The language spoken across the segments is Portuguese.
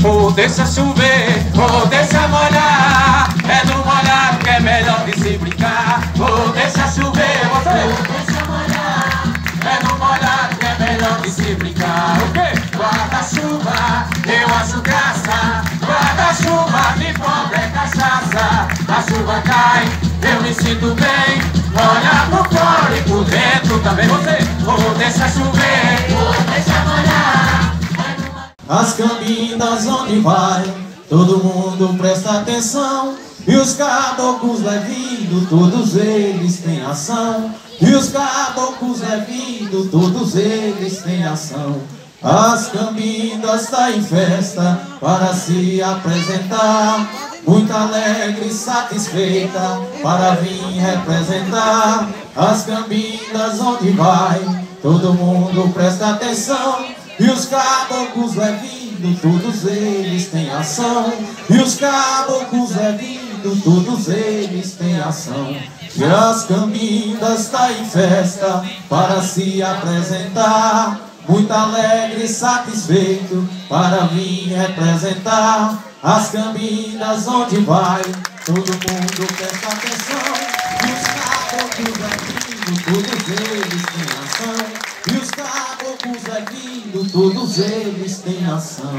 ou deixa chover, ou deixa molhar. É no molhar que é melhor de se brincar. Ou deixa chover, você. Ou deixa molhar, é no molhar que é melhor de se brincar. O quê? Guarda-chuva, eu acho graça. Guarda-chuva, de pobre é cachaça. A chuva cai, eu me sinto bem. Olha por fora e por dentro também você. Ou deixa chover, ou deixa molhar. As cambinas onde vai, todo mundo presta atenção. E os caboclos levindo, todos eles têm ação. E os caboclos levindo, todos eles têm ação. As cambinas tá em festa para se apresentar, muito alegre e satisfeita para vir representar. As cambinas onde vai, todo mundo presta atenção. E os caboclos levindo, todos eles têm ação. E os caboclos levindo, todos eles têm ação. E as cambinas tá em festa para se apresentar, muito alegre e satisfeito para vir representar. As cambinas onde vai, todo mundo presta atenção. E os caboclos levindo, todos eles têm ação. E os caboclos levindo, todos eles têm ação.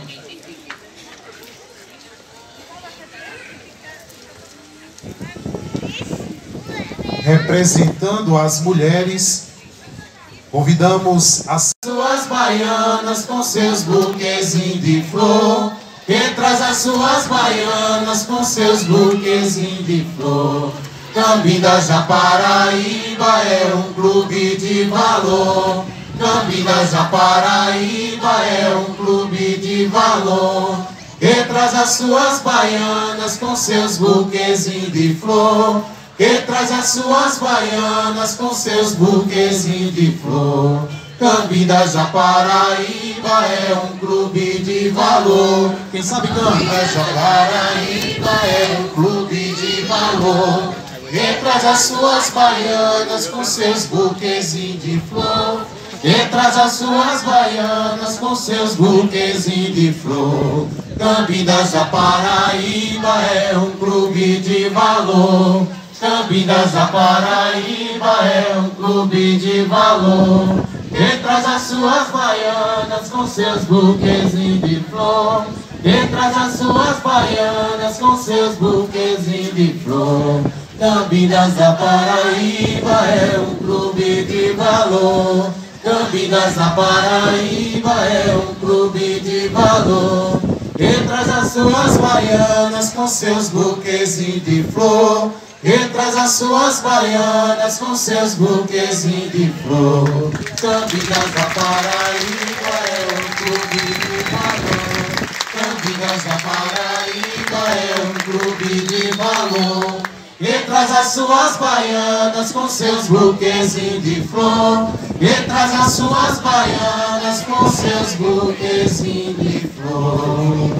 Representando as mulheres, convidamos as suas baianas com seus buquezinhos de flor. Quem traz as suas baianas com seus buquezinhos de flor? Cambidas da Paraíba é um clube de valor. Cambidas da Paraíba é um clube de valor. Quem traz as suas baianas com seus buquezinhos de flor? Quem traz as suas baianas com seus buquezinhos de flor? Cambidas da Paraíba é um clube de valor. Quem sabe Cambidas da Paraíba é um clube de valor. Quem traz as suas baianas com seus buquezinhos de flor? Quem traz as suas baianas com seus buquezinhos de flor? Cambidas da Paraíba é um clube de valor. Cambidas da Paraíba é um clube de valor. Quem traz as suas baianas com seus buquezinhos de flor? Quem traz as suas baianas com seus buquezinhos de flor? Cambidas da Paraíba é um clube de valor. Cambidas da Paraíba é um clube de valor. Quem traz as suas baianas com seus buquezinhos de flor? Quem traz as suas baianas com seus buquezinhos de flor? Cambidas da Paraíba é um clube de valor. Cambidas da Paraíba é um clube de valor. Quem traz as suas baianas com seus buquezinhos de flor? Quem traz as suas baianas com seus buquezinhos de flor?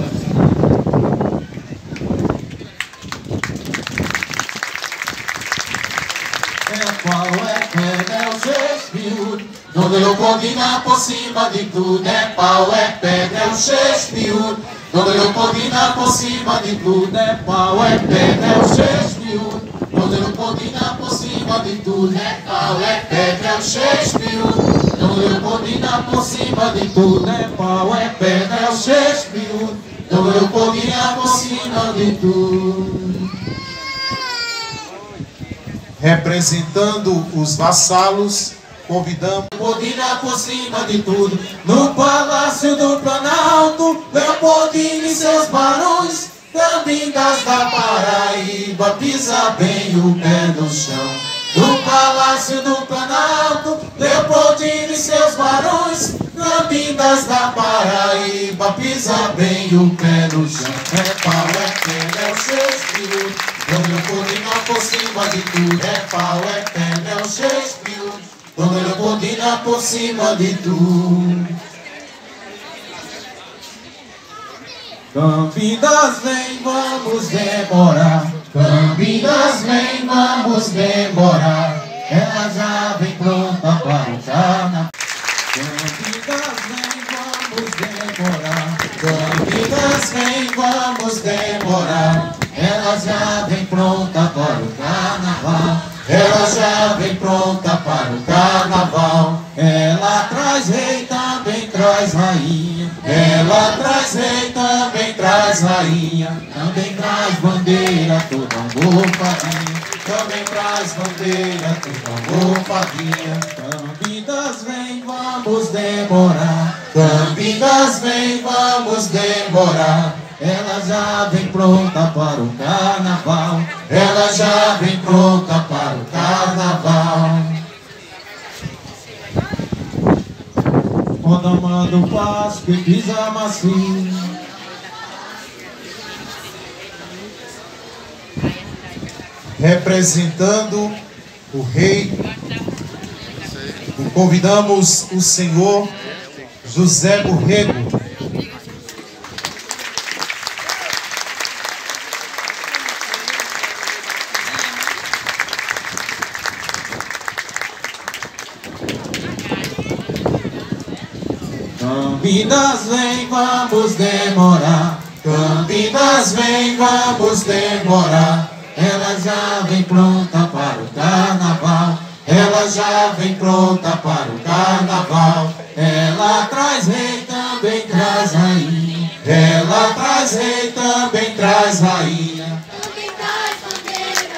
Qual é pedra, é o Shakespeare, Dona Leopoldina por cima de tudo. É pau, é pedra, é o Shakespeare, Dona Leopoldina por cima de tudo. É pau, é pedra, é o Shakespeare, Dona Leopoldina por cima de tudo. É pau, é pedra, é o Shakespeare, Dona Leopoldina por cima de tudo. É pau, é pedra, é o Shakespeare, Dona Leopoldina por cima de tudo. representando os vassalos, convidamos Leopoldina por cima de tudo, no Palácio do Planalto, Leopoldina e seus barões, Cambidas da Paraíba, pisa bem o pé no chão. No Palácio do Planalto, Leopoldina e seus barões, Cambidas da Paraíba, pisa bem o pé no chão. É pau, é pedra, é o Shakespeare, Dona Leopoldina por cima de tudo. É pau, é pedra, é o Shakespeare, Dona Leopoldina por cima de tudo. Cambidas vem, vamos demorar. Cambidas vem, vamos demorar. Ela já vem pronta para o carnaval. Cambidas vem, vamos demorar. Cambidas vamos demorar. Ela já vem pronta para o carnaval. Ela já vem pronta para o carnaval. Ela traz rei, também traz rainha. Ela traz rei, também traz rainha. Também traz bandeira, toda almofadinha. Também traz bandeira, toda almofadinha. Cambidas vem, vamos demorar. Cambidas vem, vamos demorar. Ela já vem pronta para o carnaval. Ela já vem pronta para o carnaval. Quando manda o passo que pisa macio. Representando o rei, convidamos o senhor José Borrego. Cambidas vem, vamos demorar. Cambidas vem, vamos demorar. Ela já vem pronta para o carnaval. Ela já vem pronta para o carnaval. Ela traz rei, também traz rainha. Ela traz rei, também traz rainha. Também traz bandeira.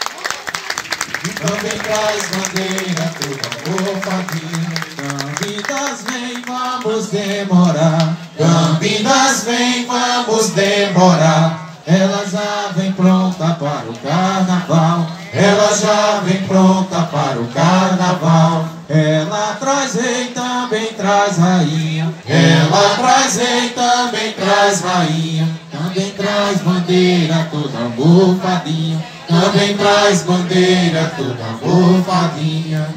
Também traz bandeira, toda almofadinha. Cambidas vem, vamos demorar. Cambidas vem, vamos demorar. Ela já vem pronta para o carnaval. Ela já vem pronta para o carnaval. Ela traz rei, também traz rainha. Ela traz rei, também traz rainha. Também traz bandeira, toda almofadinha. Também traz bandeira, toda almofadinha.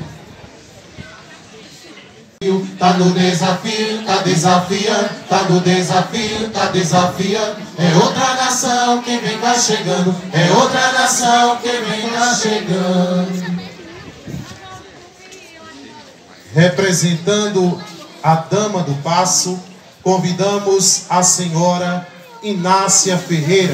Tá no desafio, tá desafiando, tá no desafio, tá desafiando. É outra nação que vem cá chegando, é outra nação que vem cá chegando. Representando a dama do passo, convidamos a senhora Inácia Ferreira.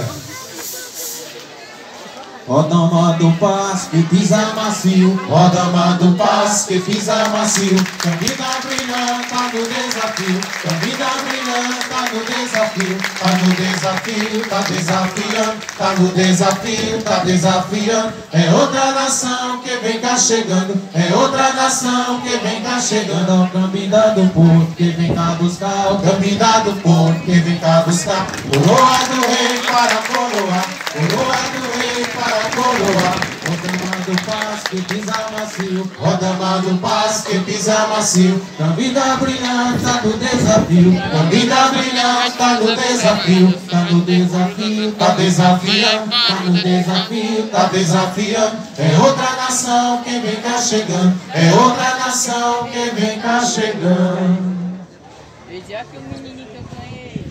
Ó dama do passo que pisa macio, ó dama do passo que pisa macio. Cambida brilhante, tá no desafio. Cambida brilhante, tá no desafio. Tá no desafio, tá desafiando. Tá no desafio, tá desafiando. É outra nação que vem cá chegando. É outra nação que vem cá chegando. Ó cambida do porto que vem cá buscar. Ó cambida do porto que vem cá buscar. Coroa do rei para coroar. Coroa do rei para coroar. Ó dama do passo que pisa macio. Ó dama do passo que pisa macio. Cambida brilhante, tá no desafio. Cambida brilhante, tá no desafio. Tá no desafio, tá desafiando. Tá no desafio, tá desafiando. É outra nação que vem cá chegando. É outra nação que vem cá chegando. Veja que o menininho que eu ganhei.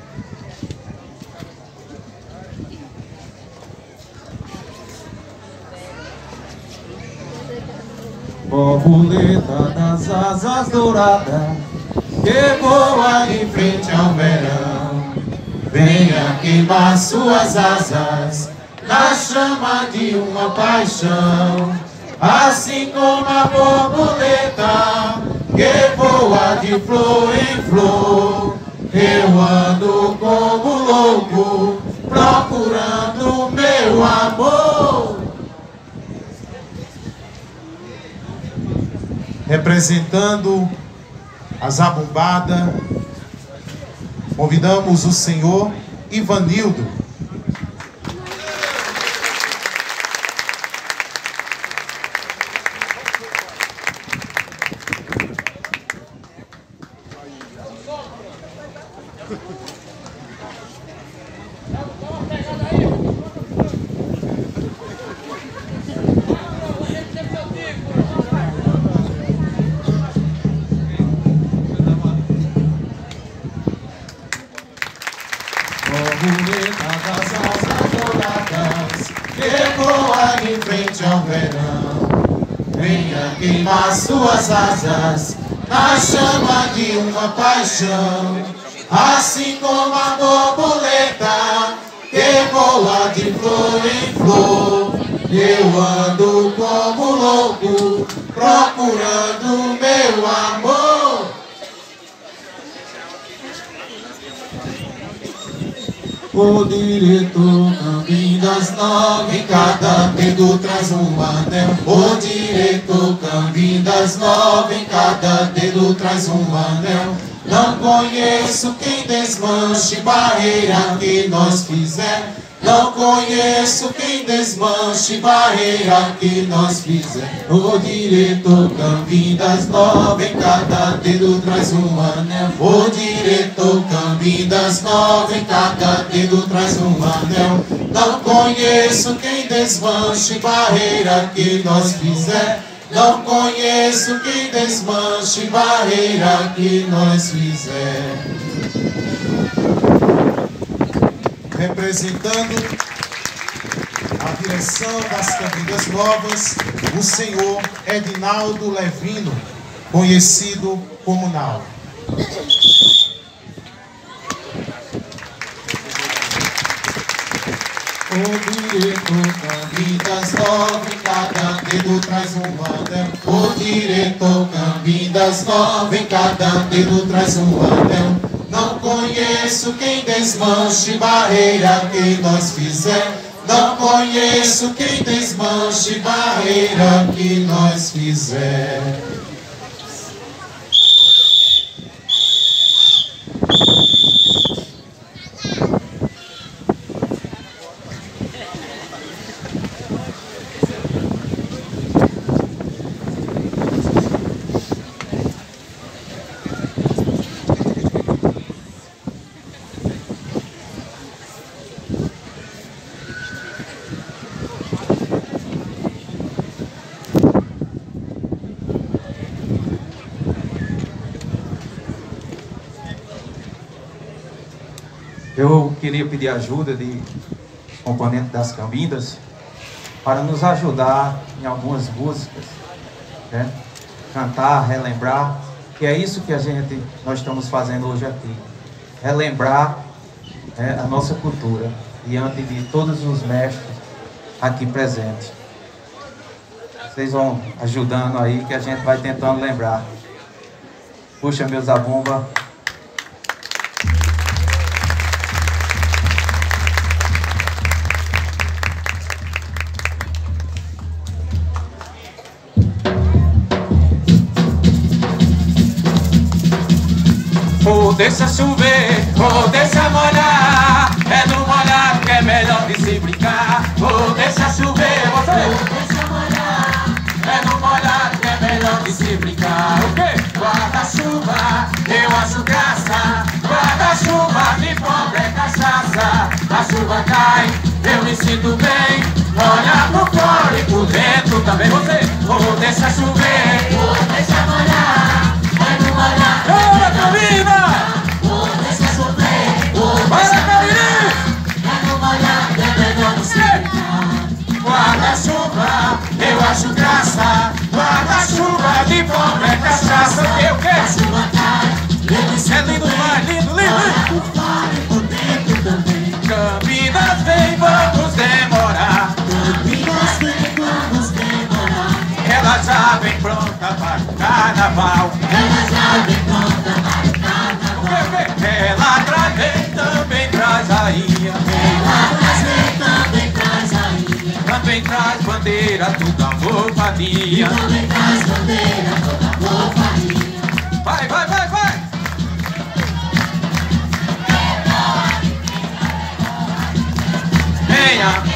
Borboleta das asas douradas que voa em frente ao verão, venha queimar suas asas na chama de uma paixão. Assim como a borboleta que voa de flor em flor, eu ando como louco procurando meu amor. Representando a zabumbada, convidamos o senhor Ivanildo. Borboleta das asas douradas que voa em frente ao verão, venha queimar suas asas na chama de uma paixão. assim como a borboleta que voa de flor em flor. Eu ando como louco, procurando meu amor. O diretor caminho das 9, cada dedo traz um anel. O diretor caminho das 9, cada dedo traz um anel. Não conheço quem desmanche barreira que nós fizer. Não conheço quem desmanche barreira que nós fizer. O diretor caminho das 9, em cada dedo traz um anel. O diretor caminho das 9, em cada dedo traz um anel. Não conheço quem desmanche barreira que nós fizer. Não conheço quem desmanche barreira que nós fizer. Representando a direção das Cambindas Novas, o senhor Edinaldo Levino, conhecido como Nau. O diretor caminho das 9, cada dedo traz um anel. O diretor caminho das 9, cada dedo traz um anel. Não conheço quem desmanche barreira que nós fizer. Não conheço quem desmanche barreira que nós fizer. Eu queria pedir ajuda de componentes das Cambindas para nos ajudar em algumas músicas, né? Cantar, relembrar, que é isso que nós estamos fazendo hoje aqui, relembrar a nossa cultura diante de todos os mestres aqui presentes. Vocês vão ajudando aí que a gente vai tentando lembrar. Puxa, meu zabumba. Ou deixa chover, ou deixa molhar. É no molhar que é melhor de se brincar. Ou deixa chover, você. Ou deixa molhar. É no molhar que é melhor de se brincar. O quê? Guarda-chuva, eu acho graça. Guarda-chuva, de pobre é cachaça. A chuva cai, eu me sinto bem. Olha por fora e por dentro também. Você. Ou deixa chover, ou deixa molhar. É no molhar. Bora, Camina! Deixa chover, bora, Camina! É no molhar que é melhor de se brincar. Guarda-chuva, eu acho graça. Guarda-chuva, de pobre é cachaça. O quê? A chuva cai, é lindo demais, lindo, lindo! Olha por fora e por dentro também. Campinas vem, vamos demorar. Campinas vem, vamos demorar. Ela já vem pronta para o carnaval. Ela já vem pronta para o carnaval. Ela traz também traz a ilha. Ela traz também traz a ilha. Também traz bandeira, toda a louvadia. Também traz bandeira, toda a louvadia. Vai, vai, vai, vai! Venha!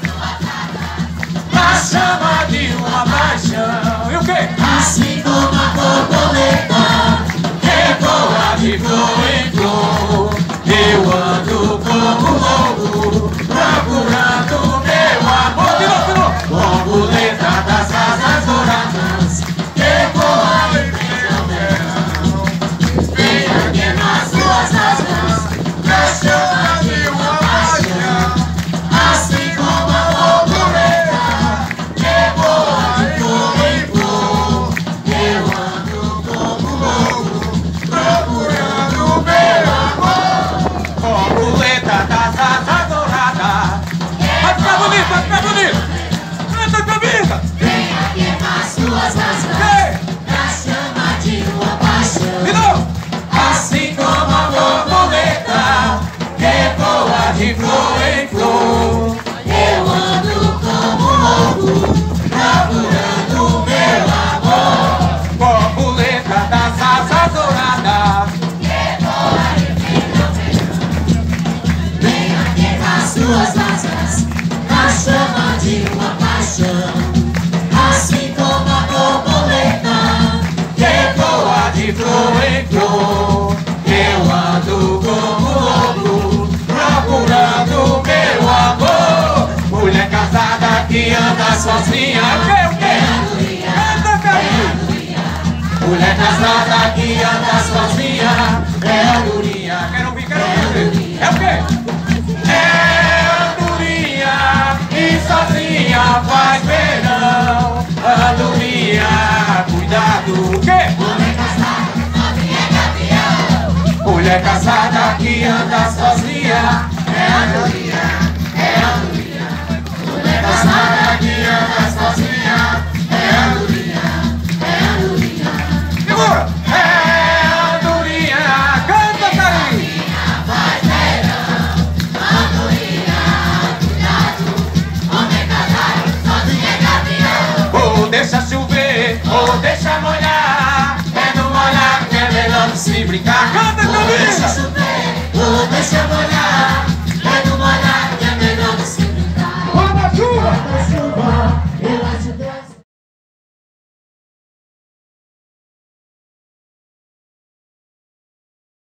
A chama de uma paixão. E o quê? Assim como a borboleta que voa de flor em flor. Eu ando como louco, procurando meu amor. De novo. Borboleta das asas douradas que voa em meu verão. Venha aqui nas suas asas, a chama de uma paixão. Assim como a borboleta que voa de flor em flor. Eu ando como louco, procurando meu amor. casada que anda sozinha é andorinha. Quero ouvir, quero ouvir. É o quê? É andorinha e sozinha faz verão. Andorinha, cuidado. O quê? Mulher casada que anda sozinha é andorinha, é andorinha. Mulher casada que anda sozinha é andorinha, é andorinha. Segura! É andorinha, Canta, Carinho! faz verão. Andorinha, cuidado. Homem casado sozinho é gavião. Ou deixa chover, Ou deixa molhar, é no molhar que é melhor não se brincar. Canta, Ou deixa Carinho! chover, ou deixa molhar,